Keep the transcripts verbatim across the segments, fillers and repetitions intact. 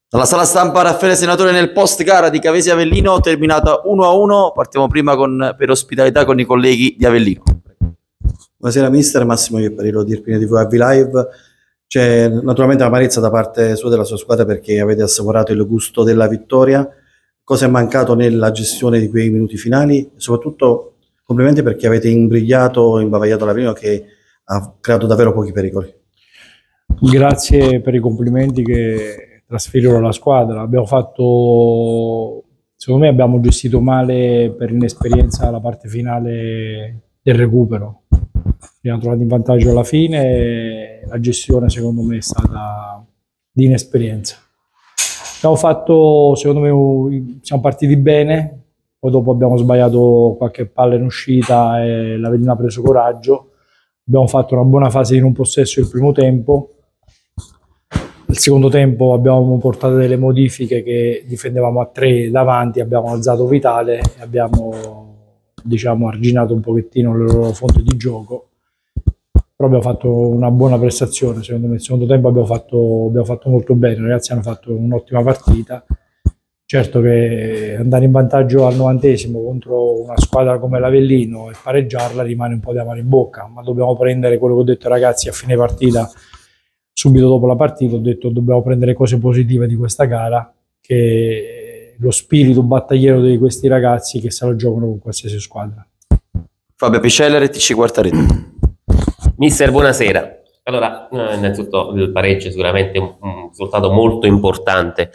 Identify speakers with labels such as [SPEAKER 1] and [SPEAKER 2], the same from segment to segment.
[SPEAKER 1] Dalla sala stampa Raffaele Senatore nel post gara di Cavesi Avellino, terminata uno a uno. Partiamo prima con, per ospitalità con i colleghi di Avellino.
[SPEAKER 2] Buonasera mister, Massimo Iepparino di Irpine tivù A V Live. C'è naturalmente amarezza da parte sua e della sua squadra perché avete assaporato il gusto della vittoria. Cosa è mancato nella gestione di quei minuti finali? E soprattutto complimenti perché avete imbrigliato, imbavagliato l'Avellino che ha creato davvero pochi pericoli.
[SPEAKER 3] Grazie per i complimenti che trasferirono alla squadra. Abbiamo fatto, secondo me abbiamo gestito male per inesperienza la parte finale del recupero. Abbiamo trovato in vantaggio alla fine e la gestione secondo me è stata di inesperienza. Abbiamo fatto, secondo me siamo partiti bene, poi dopo abbiamo sbagliato qualche palla in uscita e l'Avellino ha preso coraggio. Abbiamo fatto una buona fase di non possesso il primo tempo. Nel secondo tempo abbiamo portato delle modifiche che difendevamo a tre davanti, abbiamo alzato Vitale e abbiamo, diciamo, arginato un pochettino le loro fonti di gioco. Però abbiamo fatto una buona prestazione, secondo me. Nel secondo tempo abbiamo fatto, abbiamo fatto molto bene, i ragazzi hanno fatto un'ottima partita. Certo che andare in vantaggio al novantesimo contro una squadra come l'Avellino e pareggiarla rimane un po' di amaro in bocca, ma dobbiamo prendere quello che ho detto ai ragazzi a fine partita. Subito dopo la partita ho detto dobbiamo prendere cose positive di questa gara, che lo spirito battagliero di questi ragazzi che se lo giocano con qualsiasi squadra.
[SPEAKER 1] Fabio Piscella, R T C Quarta Rete.
[SPEAKER 4] Mister, buonasera. Allora, innanzitutto il pareggio è sicuramente un, un risultato molto importante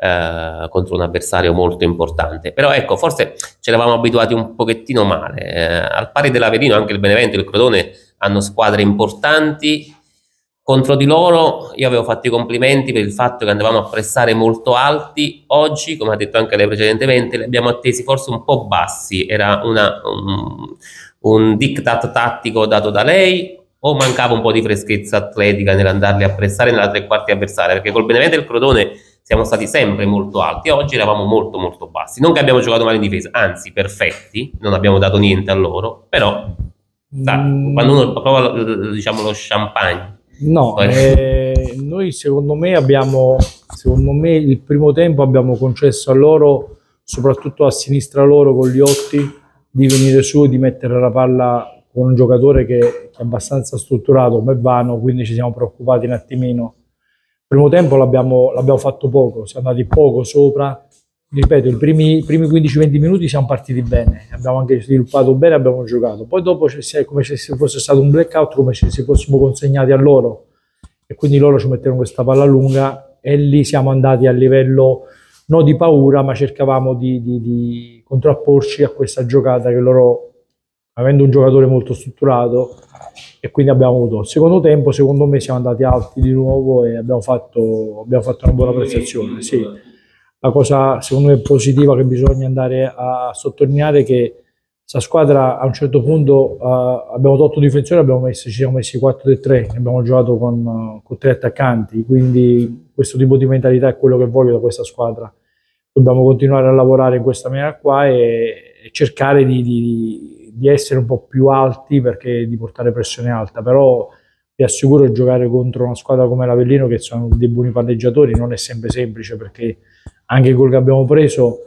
[SPEAKER 4] eh, contro un avversario molto importante, però ecco, forse ci eravamo abituati un pochettino male. Eh, al pari dell'Avellino anche il Benevento e il Crotone hanno squadre importanti. Contro di loro io avevo fatto i complimenti per il fatto che andavamo a pressare molto alti. Oggi, come ha detto anche lei precedentemente, li abbiamo attesi forse un po' bassi. Era una, un, un diktat tattico dato da lei o mancava un po' di freschezza atletica nell'andarli a pressare nella tre quarti avversaria? Perché col Benevento e il Crotone siamo stati sempre molto alti, oggi eravamo molto molto bassi. Non che abbiamo giocato male in difesa, anzi perfetti, non abbiamo dato niente a loro, però sa, mm. quando uno prova, diciamo, lo champagne.
[SPEAKER 3] No, eh, noi secondo me abbiamo, secondo me il primo tempo abbiamo concesso a loro, soprattutto a sinistra loro con gli Otti, di venire su e di mettere la palla con un giocatore che, che è abbastanza strutturato come Vano, quindi ci siamo preoccupati un attimino. Il primo tempo l'abbiamo fatto poco, siamo andati poco sopra. Ripeto, i primi, primi quindici venti minuti siamo partiti bene, abbiamo anche sviluppato bene, abbiamo giocato. Poi dopo è come se fosse stato un blackout, come se ci fossimo consegnati a loro. E quindi loro ci mettevano questa palla lunga e lì siamo andati a livello non di paura, ma cercavamo di, di, di contrapporci a questa giocata che loro, avendo un giocatore molto strutturato, e quindi abbiamo avuto. Il secondo tempo, secondo me, siamo andati alti di nuovo e abbiamo fatto, abbiamo fatto una buona prestazione, sì. La cosa secondo me positiva che bisogna andare a sottolineare è che questa squadra a un certo punto uh, abbiamo tolto difensori, abbiamo messo, ci siamo messi quattro tre tre, abbiamo giocato con, uh, con tre attaccanti, quindi questo tipo di mentalità è quello che voglio da questa squadra. Dobbiamo continuare a lavorare in questa maniera qua e, e cercare di, di, di essere un po' più alti, perché di portare pressione alta, però vi assicuro che giocare contro una squadra come l'Avellino, che sono dei buoni palleggiatori, non è sempre semplice, perché anche il gol che abbiamo preso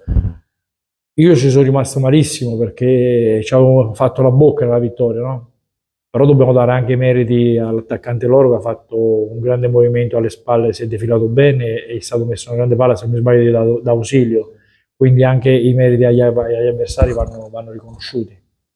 [SPEAKER 3] io ci sono rimasto malissimo perché ci avevo fatto la bocca nella vittoria, no? Però dobbiamo dare anche i meriti all'attaccante loro che ha fatto un grande movimento alle spalle, si è defilato bene e è stato messo una grande palla, se non mi sbaglio, da, da ausilio, quindi anche i meriti agli, agli avversari vanno, vanno riconosciuti.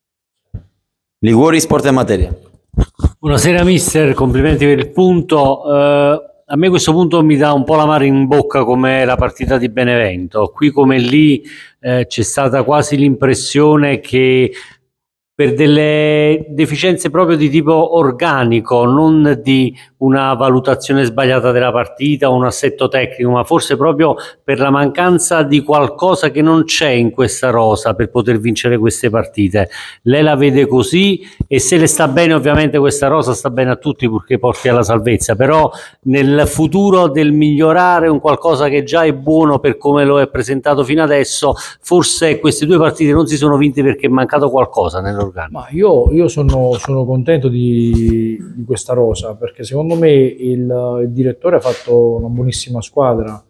[SPEAKER 1] Liguori, Sport e Materia.
[SPEAKER 5] Buonasera mister, complimenti per il punto. Uh, a me questo punto mi dà un po' l'amaro in bocca come la partita di Benevento. Qui come lì eh, c'è stata quasi l'impressione che per delle deficienze proprio di tipo organico, non di una valutazione sbagliata della partita o un assetto tecnico, ma forse proprio per la mancanza di qualcosa che non c'è in questa rosa per poter vincere queste partite. Lei la vede così e se le sta bene ovviamente questa rosa sta bene a tutti perché porti alla salvezza, però nel futuro del migliorare un qualcosa che già è buono per come lo è presentato fino adesso, forse queste due partite non si sono vinte perché è mancato qualcosa nell'organico.
[SPEAKER 3] Ma io, io sono, sono contento di, di questa rosa, perché secondo me il, il direttore ha fatto una buonissima squadra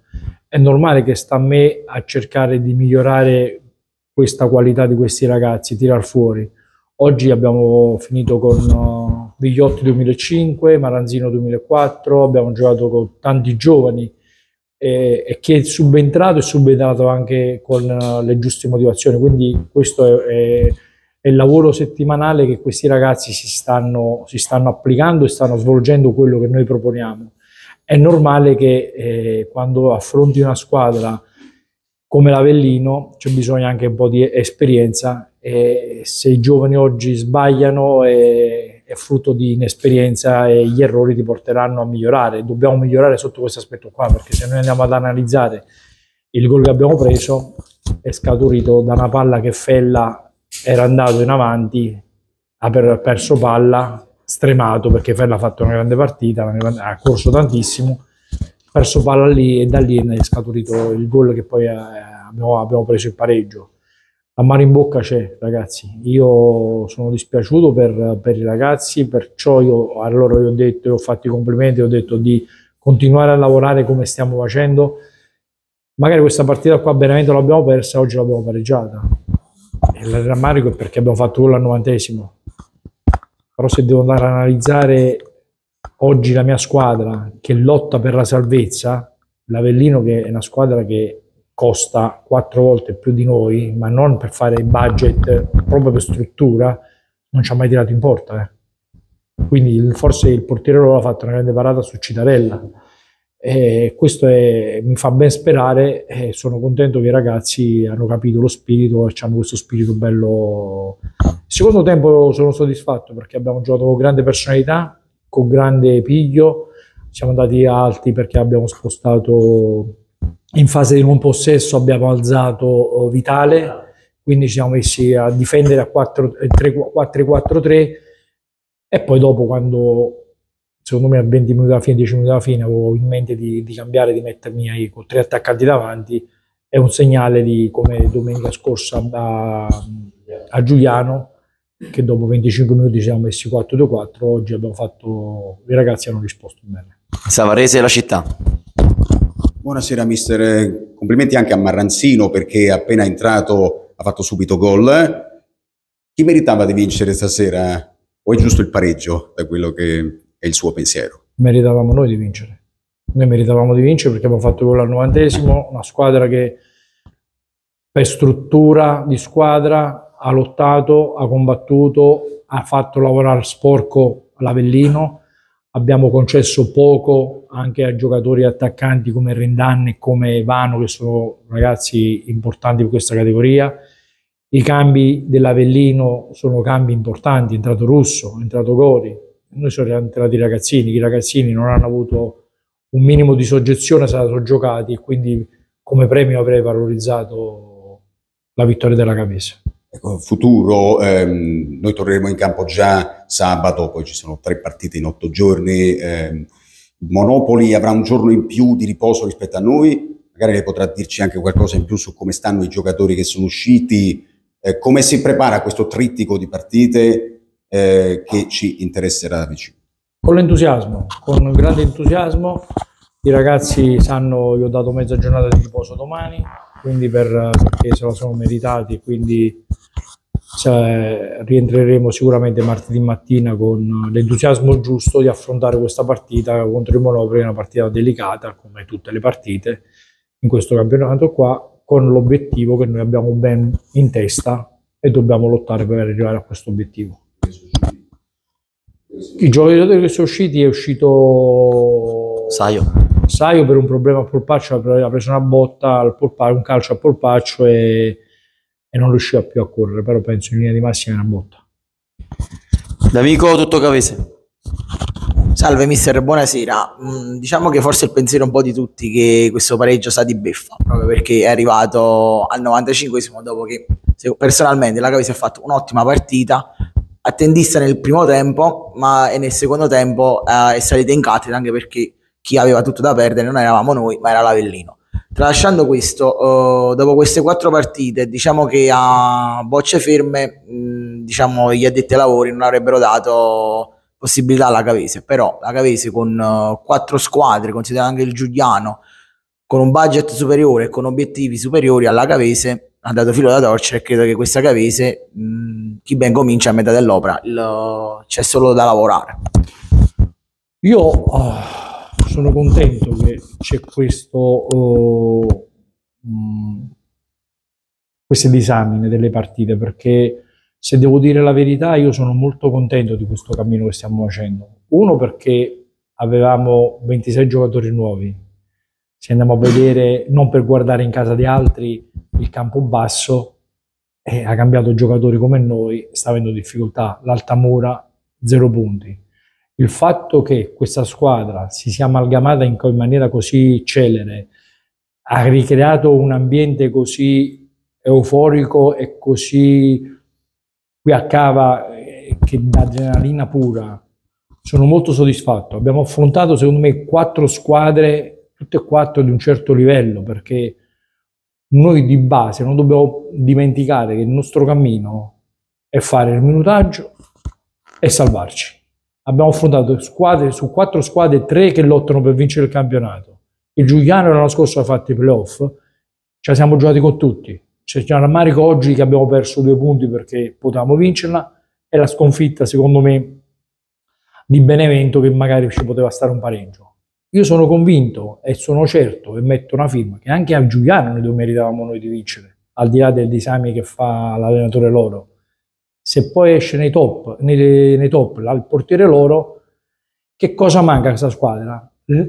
[SPEAKER 3] è normale che sta a me a cercare di migliorare questa qualità di questi ragazzi, tirar fuori. Oggi abbiamo finito con uh, Vigliotti duemilacinque, Maranzino duemilaquattro, abbiamo giocato con tanti giovani e, e chi è subentrato è subentrato anche con uh, le giuste motivazioni, quindi questo è, è, è il lavoro settimanale che questi ragazzi si stanno, si stanno applicando e stanno svolgendo quello che noi proponiamo. È normale che eh, quando affronti una squadra come l'Avellino c'è bisogno anche un po' di esperienza e se i giovani oggi sbagliano è, è frutto di inesperienza e gli errori ti porteranno a migliorare. Dobbiamo migliorare sotto questo aspetto qua, perché se noi andiamo ad analizzare il gol che abbiamo preso è scaturito da una palla che Fella era andato in avanti, ha perso palla, stremato perché Fella ha fatto una grande partita, ha corso tantissimo, ha perso palla lì e da lì è scaturito il gol che poi abbiamo, abbiamo preso il pareggio. La mano in bocca c'è, ragazzi, io sono dispiaciuto per, per i ragazzi, perciò io a loro gli ho detto, ho fatto i complimenti, ho detto di continuare a lavorare come stiamo facendo. Magari questa partita qua a Benevento l'abbiamo persa, oggi l'abbiamo pareggiata. E il rammarico è perché abbiamo fatto gol al novantesimo. Però se devo andare a analizzare oggi la mia squadra che lotta per la salvezza, l'Avellino che è una squadra che costa quattro volte più di noi, ma non per fare budget, proprio per struttura, non ci ha mai tirato in porta. Eh. Quindi forse il portiere loro ha fatto una grande parata su Citarella. E questo è, mi fa ben sperare e sono contento che i ragazzi hanno capito lo spirito e hanno questo spirito bello. Il secondo tempo sono soddisfatto perché abbiamo giocato con grande personalità, con grande piglio, siamo andati alti perché abbiamo spostato in fase di non possesso, abbiamo alzato Vitale, quindi ci siamo messi a difendere a quattro quattro tre e poi dopo quando secondo me a venti minuti alla fine, dieci minuti alla fine avevo in mente di, di cambiare, di mettermi con tre attaccanti davanti, è un segnale di come domenica scorsa a, a Giuliano, che dopo venticinque minuti ci siamo messi quattro due quattro, oggi abbiamo fatto, i ragazzi hanno risposto bene.
[SPEAKER 1] Savarese e la città.
[SPEAKER 6] Buonasera mister, complimenti anche a Marranzino perché appena entrato ha fatto subito gol. Chi meritava di vincere stasera? O è giusto il pareggio da quello che è il suo pensiero?
[SPEAKER 3] Meritavamo noi di vincere. Noi meritavamo di vincere perché abbiamo fatto gol al novantesimo, una squadra che per struttura di squadra ha lottato, ha combattuto, ha fatto lavorare sporco l'Avellino, abbiamo concesso poco anche a giocatori attaccanti come Rendan e come Vano, che sono ragazzi importanti per questa categoria. I cambi dell'Avellino sono cambi importanti, è entrato Russo, è entrato Gori, noi siamo entrati i ragazzini, i ragazzini non hanno avuto un minimo di soggezione, sono giocati e quindi come premio avrei valorizzato la vittoria della Cavese.
[SPEAKER 6] Ecco, futuro, ehm, noi torneremo in campo già sabato, poi ci sono tre partite in otto giorni, ehm, Monopoli avrà un giorno in più di riposo rispetto a noi, magari lei potrà dirci anche qualcosa in più su come stanno i giocatori che sono usciti, eh, come si prepara questo trittico di partite eh, che ci interesserà da vicino.
[SPEAKER 3] Con l'entusiasmo, con grande entusiasmo, i ragazzi sanno, io ho dato mezza giornata di riposo domani, quindi per, perché se la sono meritati, quindi cioè, rientreremo sicuramente martedì mattina con l'entusiasmo giusto di affrontare questa partita contro il Monopoli, una partita delicata come tutte le partite in questo campionato qua, con l'obiettivo che noi abbiamo ben in testa e dobbiamo lottare per arrivare a questo obiettivo. I giocatori che sono usciti è uscito
[SPEAKER 1] Saio.
[SPEAKER 3] Saio per un problema al polpaccio, ha preso una botta al polpaccio, un calcio al polpaccio e, e non riusciva più a correre, però penso in linea di massima è una botta.
[SPEAKER 1] D'amico tutto Cavese.
[SPEAKER 7] Salve mister, buonasera. Mm, diciamo che forse il pensiero un po' di tutti che questo pareggio sa di beffa, proprio perché è arrivato al novantacinquesimo dopo che personalmente la Cavese ha fatto un'ottima partita, attendista nel primo tempo, ma e nel secondo tempo eh, è salita in cattedra, anche perché chi aveva tutto da perdere non eravamo noi, ma era l'Avellino. Tralasciando questo, eh, dopo queste quattro partite, diciamo che a bocce ferme, mh, diciamo gli addetti ai lavori non avrebbero dato possibilità alla Cavese, però la Cavese con uh, quattro squadre, considerando anche il Giuliano, con un budget superiore e con obiettivi superiori alla Cavese ha dato filo da torcere, e credo che questa Cavese, mh, chi ben comincia a metà dell'opera, il- c'è solo da lavorare.
[SPEAKER 3] Io oh, sono contento che c'è questo, oh, mh, queste disamine delle partite, perché se devo dire la verità io sono molto contento di questo cammino che stiamo facendo. Uno, perché avevamo ventisei giocatori nuovi, se andiamo a vedere, non per guardare in casa di altri, il Campobasso eh, ha cambiato giocatori come noi, sta avendo difficoltà, l'Altamura zero punti. Il fatto che questa squadra si sia amalgamata in, in maniera così celere, ha ricreato un ambiente così euforico e così qui a Cava eh, che dà adrenalina pura, sono molto soddisfatto. Abbiamo affrontato secondo me quattro squadre, tutte e quattro di un certo livello, perché noi di base non dobbiamo dimenticare che il nostro cammino è fare il minutaggio e salvarci. Abbiamo affrontato squadre, su quattro squadre, tre che lottano per vincere il campionato. Il Giuliano l'anno scorso ha fatto i playoff, ce la siamo giocati con tutti. C'è un rammarico oggi che abbiamo perso due punti perché potevamo vincerla, e la sconfitta secondo me di Benevento che magari ci poteva stare un pareggio. Io sono convinto e sono certo, e metto una firma, che anche a Giuliano noi meritavamo noi di vincere, al di là del disami che fa l'allenatore loro. Se poi esce nei top, nei, nei top il portiere loro, che cosa manca a questa squadra?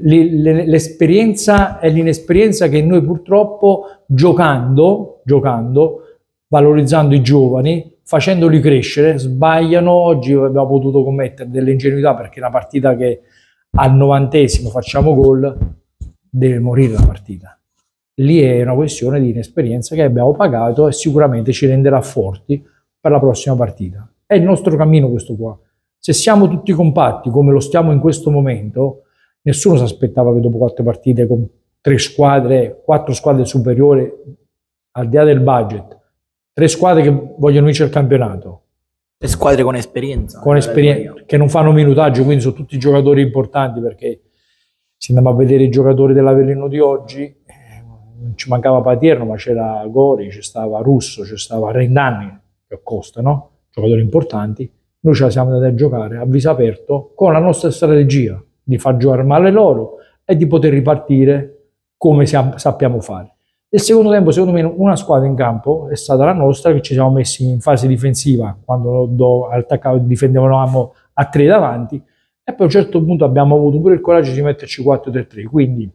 [SPEAKER 3] L'esperienza e l'inesperienza che noi purtroppo giocando, giocando, valorizzando i giovani, facendoli crescere, sbagliano. Oggi abbiamo potuto commettere delle ingenuità, perché una partita che al novantesimo facciamo gol, deve morire la partita. Lì è una questione di inesperienza che abbiamo pagato e sicuramente ci renderà forti per la prossima partita. È il nostro cammino questo qua. Se siamo tutti compatti come lo stiamo in questo momento, nessuno si aspettava che dopo quattro partite con tre squadre, quattro squadre superiori, al di là del budget, tre squadre che vogliono vincere il campionato.
[SPEAKER 7] Le squadre con esperienza.
[SPEAKER 3] Con esperienza, che non fanno minutaggio, quindi sono tutti giocatori importanti, perché se andiamo a vedere i giocatori dell'Avellino di oggi, eh, non ci mancava Patierno, ma c'era Gori, c'è stava Russo, c'è stava Rendanni, che Costa, no? Giocatori importanti. Noi ce la siamo andati a giocare a viso aperto con la nostra strategia di far giocare male loro e di poter ripartire come siamo, sappiamo fare. Nel secondo tempo, secondo me, una squadra in campo è stata la nostra, che ci siamo messi in fase difensiva quando do, difendevamo a tre davanti, e poi a un certo punto abbiamo avuto pure il coraggio di metterci quattro tre tre. Quindi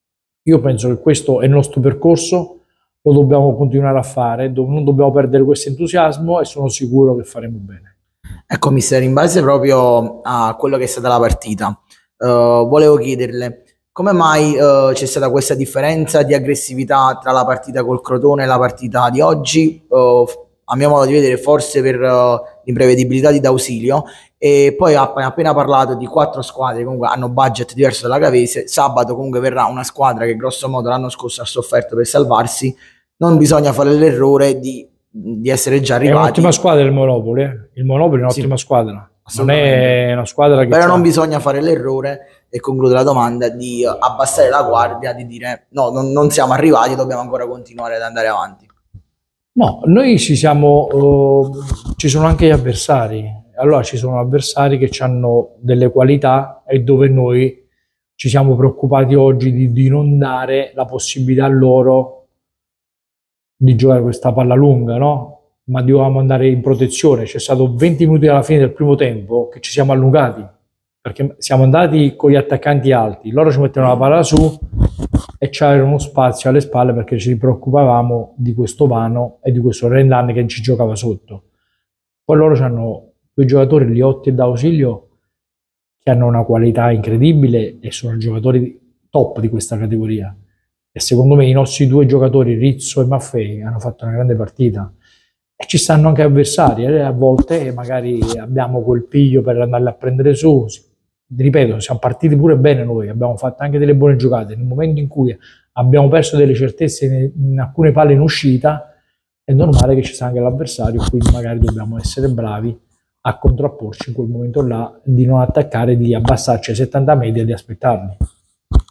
[SPEAKER 3] io penso che questo è il nostro percorso, lo dobbiamo continuare a fare, non dobbiamo perdere questo entusiasmo, e sono sicuro che faremo bene.
[SPEAKER 7] Ecco, mister, in base proprio a quello che è stata la partita, uh, volevo chiederle come mai uh, c'è stata questa differenza di aggressività tra la partita col Crotone e la partita di oggi, uh, a mio modo di vedere forse per uh, l'imprevedibilità di D'Ausilio, e poi ha appena parlato di quattro squadre che comunque hanno budget diverso dalla Cavese. Sabato comunque verrà una squadra che grosso modo l'anno scorso ha sofferto per salvarsi, non bisogna fare l'errore di di essere già arrivati.
[SPEAKER 3] È un'ottima squadra il Monopoli, eh? Il Monopoli è un'ottima sì, squadra, non è una squadra che
[SPEAKER 7] però non bisogna fare l'errore, e concludo la domanda, di abbassare la guardia, di dire no, non, non siamo arrivati, dobbiamo ancora continuare ad andare avanti.
[SPEAKER 3] No, noi ci siamo, uh, ci sono anche gli avversari, allora ci sono avversari che hanno delle qualità, e dove noi ci siamo preoccupati oggi di, di non dare la possibilità a loro di giocare questa palla lunga, no? Ma dovevamo andare in protezione. C'è stato venti minuti alla fine del primo tempo che ci siamo allungati, perché siamo andati con gli attaccanti alti, loro ci mettevano la palla su e c'era uno spazio alle spalle, perché ci preoccupavamo di questo Vano e di questo Rendan che ci giocava sotto. Poi loro hanno due giocatori, Liotti e D'Ausilio, che hanno una qualità incredibile e sono giocatori top di questa categoria. E secondo me i nostri due giocatori, Rizzo e Maffei, hanno fatto una grande partita. E ci stanno anche avversari, eh? A volte magari abbiamo quel piglio per andarli a prendere su. Ripeto, siamo partiti pure bene noi, abbiamo fatto anche delle buone giocate. Nel momento in cui abbiamo perso delle certezze in alcune palle in uscita, è normale che ci sia anche l'avversario, quindi magari dobbiamo essere bravi a contrapporci in quel momento là, di non attaccare, di abbassarci ai settanta metri e di aspettarli.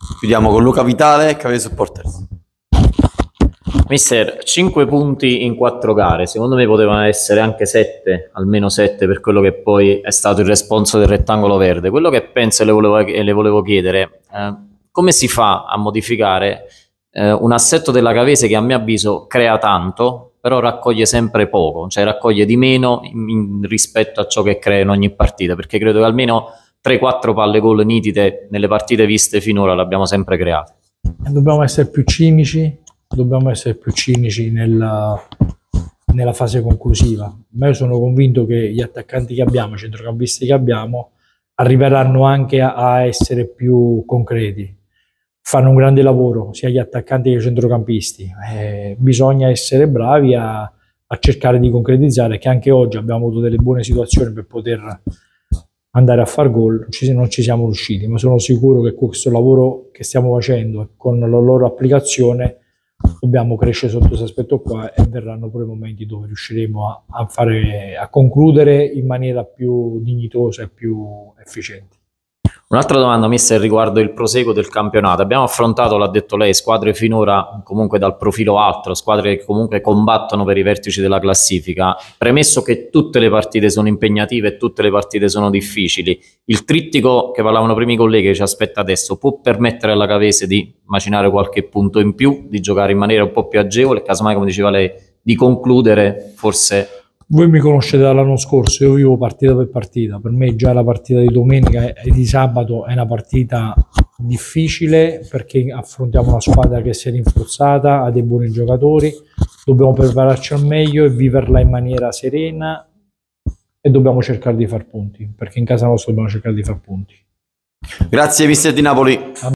[SPEAKER 1] Chiudiamo con Luca Vitale, Cavese Supporters.
[SPEAKER 8] Mister, cinque punti in quattro gare, secondo me potevano essere anche sette, almeno sette per quello che poi è stato il responso del rettangolo verde. Quello che penso e le volevo, e le volevo chiedere, eh, come si fa a modificare eh, un assetto della Cavese che a mio avviso crea tanto, però raccoglie sempre poco, cioè raccoglie di meno in, in, rispetto a ciò che crea in ogni partita, perché credo che almeno tre quattro palle gol nitide nelle partite viste finora le abbiamo sempre create.
[SPEAKER 3] Dobbiamo essere più cinici. Dobbiamo essere più cinici nella, nella fase conclusiva. Ma io sono convinto che gli attaccanti che abbiamo, i centrocampisti che abbiamo, arriveranno anche a, a essere più concreti. Fanno un grande lavoro, sia gli attaccanti che i centrocampisti. Eh, bisogna essere bravi a, a cercare di concretizzare, che anche oggi abbiamo avuto delle buone situazioni per poter andare a far gol, ci, non ci siamo riusciti, ma sono sicuro che questo lavoro che stiamo facendo e con la loro applicazione dobbiamo crescere sotto questo aspetto qua e verranno pure momenti dove riusciremo a, a, fare, a concludere in maniera più dignitosa e più efficiente.
[SPEAKER 8] Un'altra domanda, mister, riguardo il proseguo del campionato. Abbiamo affrontato, l'ha detto lei, squadre finora comunque dal profilo alto, squadre che comunque combattono per i vertici della classifica. Premesso che tutte le partite sono impegnative e tutte le partite sono difficili, il trittico che parlavano prima i colleghi che ci aspetta adesso può permettere alla Cavese di macinare qualche punto in più, di giocare in maniera un po' più agevole e casomai, come diceva lei, di concludere forse...
[SPEAKER 3] Voi mi conoscete dall'anno scorso, io vivo partita per partita, per me già la partita di domenica e di sabato è una partita difficile perché affrontiamo una squadra che si è rinforzata, ha dei buoni giocatori, dobbiamo prepararci al meglio e viverla in maniera serena e dobbiamo cercare di far punti, perché in casa nostra dobbiamo cercare di far punti.
[SPEAKER 1] Grazie mister Di Napoli.